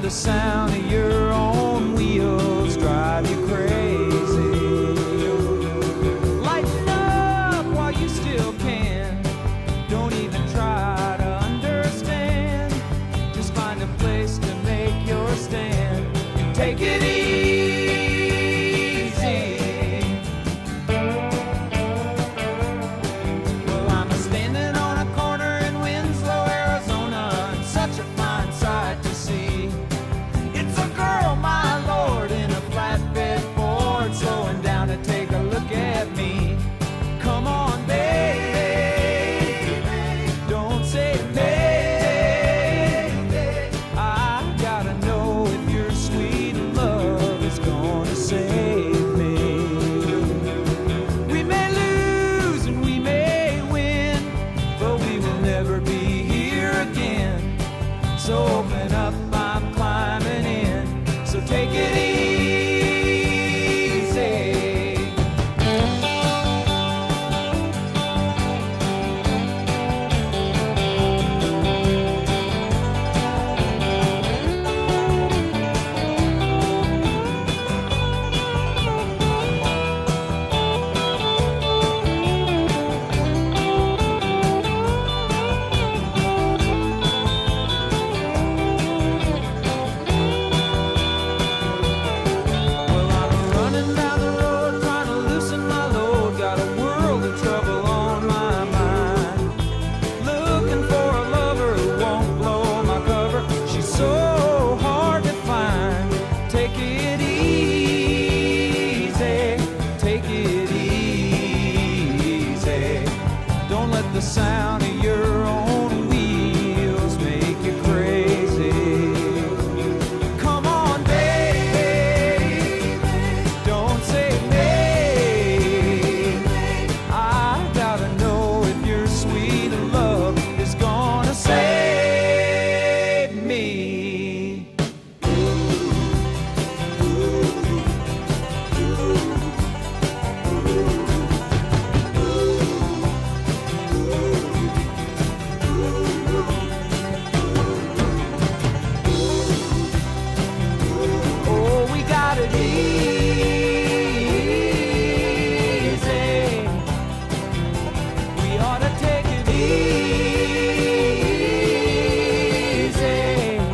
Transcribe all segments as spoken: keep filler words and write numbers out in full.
the sound of your own wheels drive you crazy. Lighten up while you still can. Don't even try to understand. Just find a place to make your stand and take it easy. Well, I'm a standing on a corner in Winslow, Arizona, and such a fine sight to see. It's a girl, my lord, in a flatbed Ford, slowing down to take a look at me. Come on, baby, don't say maybe. I gotta know if your sweet love is gonna save me. We may lose and we may win, but we will never be here again. So open up, I'm climbing in, so take it easy. Well, I'm running down the road trying to loosen my load. Got a world of trouble on my mind. Looking for a lover who won't blow my cover. She's so hard to find. Take it easy, take it easy. Don't let the sound of your own wheels make you crazy. Come on, baby, don't say maybe. I gotta know if your sweet love is gonna save me. Oh, we got it easy. We ought to take it easy.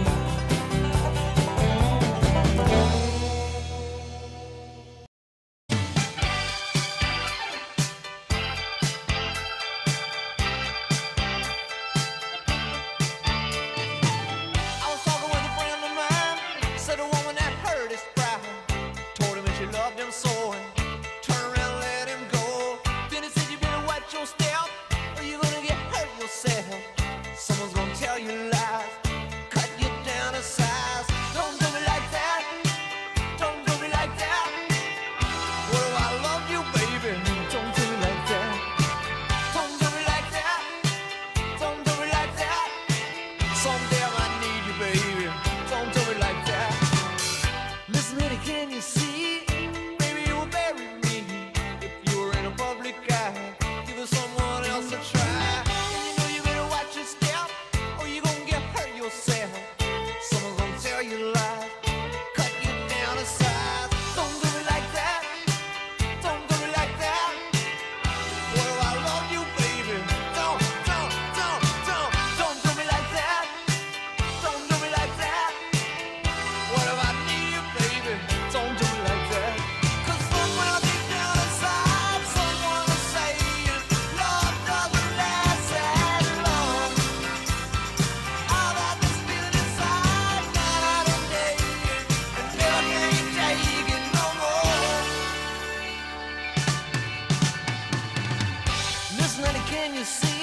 I was talking with a friend of mine, said a woman that hurt his pride, told him that she loved him so, and turned around and let him go. Then he said, you better watch your step, or you're gonna get hurt yourself. Someone's gonna tell you lies, cut you down to size. Don't do me like that, don't do me like that. What if I love you, baby? Don't do me like that. Don't do me like that, don't do me like that. Someday I might need you, baby. Don't do me like that. Listen, honey, can you see? Baby, you would bury me if you were in a public eye. Give someone else a try. And you know you better watch your step, or you're gonna get hurt yourself. Someone's gonna tell you lies, cut you down to size. Don't do me like that. Don't do me like that. What if I love you, baby? Don't, don't, don't, don't, don't do me like that. Don't do me like that. What if I need you, baby? Don't do me like that. 'Cause somewhere deep down inside, someone is saying love doesn't last as long. I've had this feeling inside night and day, and never can't take it no more. Listen, honey, can you see?